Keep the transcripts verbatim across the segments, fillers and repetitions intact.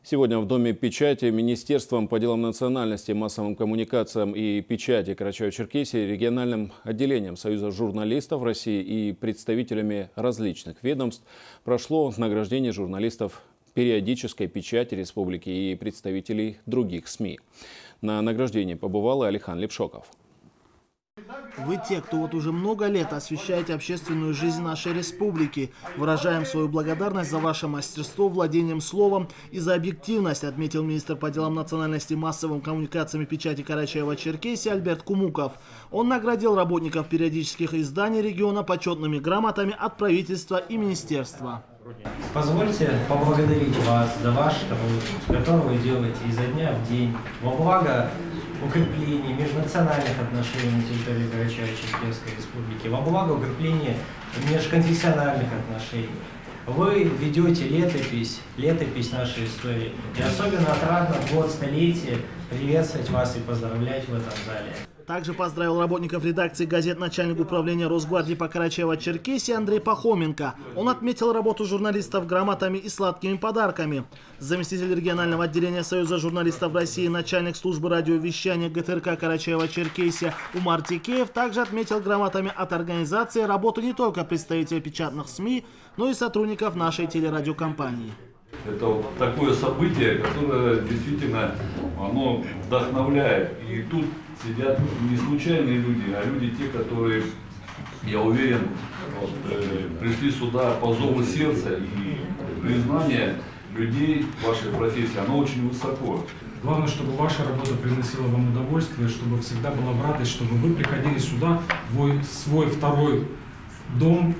Сегодня в Доме печати Министерством по делам национальности, массовым коммуникациям и печати Карачаево-Черкесии, региональным отделением Союза журналистов России и представителями различных ведомств прошло награждение журналистов периодической печати республики и представителей других СМИ. На награждении побывал и Алихан Лепшоков. Вы те, кто вот уже много лет освещаете общественную жизнь нашей республики. Выражаем свою благодарность за ваше мастерство владением словом и за объективность, отметил министр по делам национальности, массовым коммуникациям и печати Карачаево-Черкесии Альберт Кумуков. Он наградил работников периодических изданий региона почетными грамотами от правительства и министерства. Позвольте поблагодарить вас за ваш труд, который вы делаете изо дня в день во благо укрепления межнациональных отношений на территории Карачаево-Черкесской республики, во благо укрепления межконфессиональных отношений. Вы ведете летопись, летопись нашей истории. И особенно отрадно в год столетия приветствовать вас и поздравлять в этом зале. Также поздравил работников редакции газет начальник управления Росгвардии по Карачаево-Черкесии Андрей Пахоменко. Он отметил работу журналистов грамотами и сладкими подарками. Заместитель регионального отделения Союза журналистов России, начальник службы радиовещания ГТРК Карачаево-Черкесия Умар Тикеев также отметил грамотами от организации работу не только представителей печатных СМИ, но и сотрудников нашей телерадиокомпании. Это вот такое событие, которое действительно оно вдохновляет. И тут сидят не случайные люди, а люди те, которые, я уверен, вот, э, пришли сюда по зову сердца, и признание людей вашей профессии, оно очень высоко. Главное, чтобы ваша работа приносила вам удовольствие, чтобы всегда была в радость, чтобы вы приходили сюда в свой второй дом,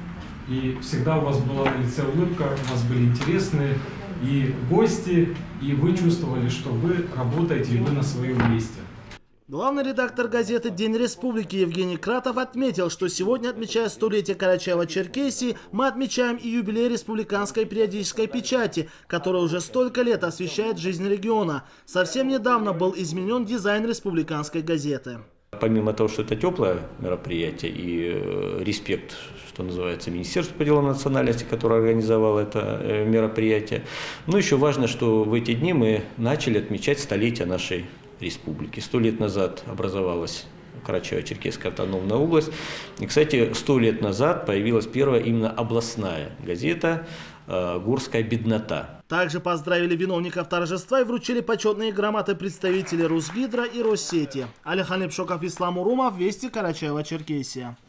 и всегда у вас была на лице улыбка, у вас были интересные и гости, и вы чувствовали, что вы работаете, и вы на своем месте. Главный редактор газеты «День Республики» Евгений Кратов отметил, что сегодня, отмечая столетие Карачаево-Черкесии, мы отмечаем и юбилей республиканской периодической печати, которая уже столько лет освещает жизнь региона. Совсем недавно был изменен дизайн республиканской газеты. Помимо того, что это теплое мероприятие и э, респект, что называется, Министерству по делам национальности, которое организовало это э, мероприятие, но еще важно, что в эти дни мы начали отмечать столетие нашей республики. Сто лет назад образовалась Карачаево-Черкесская автономная область. И, кстати, сто лет назад появилась первая именно областная газета э, «Горская беднота». Также поздравили виновников торжества и вручили почетные грамоты представителей Русгидро и Россети. Алихан Лепшоков, Ислам Урумов, Вести, Карачаево-Черкесия.